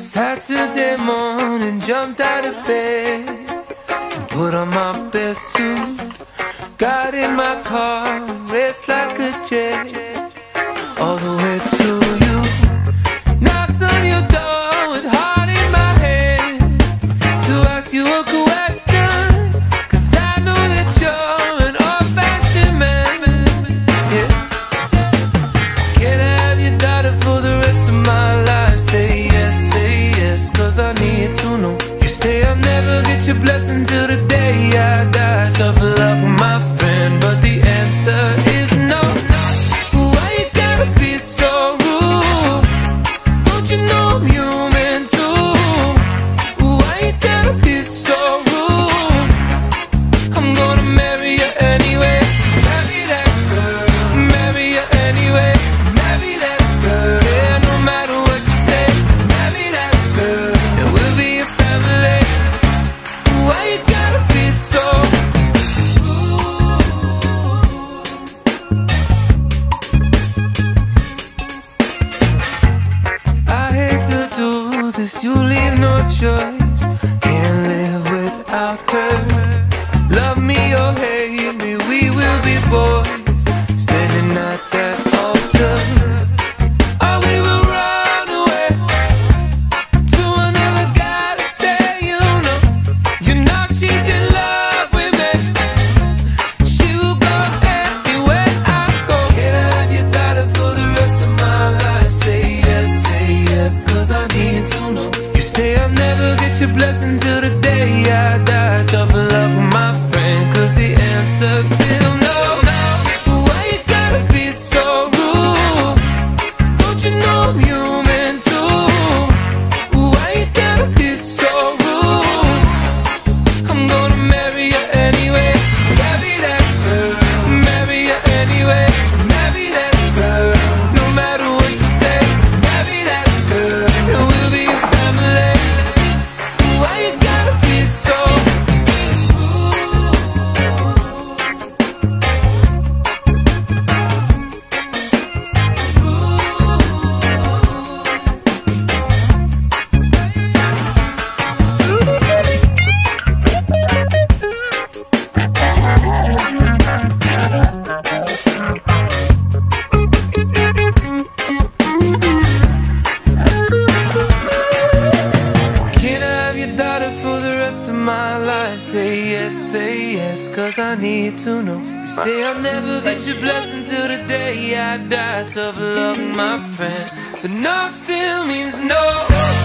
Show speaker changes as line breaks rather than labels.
Saturday morning, jumped out of bed and put on my best suit. Got in my car and raced like a jet all the way to you. Knocked on your door with heart in my hand to ask you a question, 'cause I know that you're an old-fashioned man. Yeah. Can I have your daughter for the rest of my life? Say yes, 'cause I need to know. You say I'll never get your blessing till the day I die. Tough luck, my friend, but the answer is no. Why you gotta be so rude? Don't you know I'm human too? Why you gotta be so rude? I'm gonna marry you anyway. Marry that girl, marry you anyway. Marry that girl, yeah, no matter what you say. Marry that girl, and we'll be a family. Why you gotta be so rude? I hate to do this, you leave no choice. Can't live without her. Love me or hate me, we will be boys standing at that altar. Or we will run away to another guy that say you know she's in love with me. She will go anywhere I go. Can I have your daughter for the rest of my life? Say yes, 'cause I need to know. You say I'll never get your blessing till the day I die. Tough luck, my friend, 'cause the answer's still no. Why you gotta be so rude? Don't you know I'm human too? Why you gotta be so rude? I'm gonna marry you anyway. Marry that girl, marry you anyway. Marry that girl, no matter what you say. Marry that girl, and we'll be a family. Why you gotta be so Can I have your daughter for the rest of my life? Say yes, 'cause I need to know. You say I'll never get your blessing till the day I die. Tough luck, my friend, but no still means no.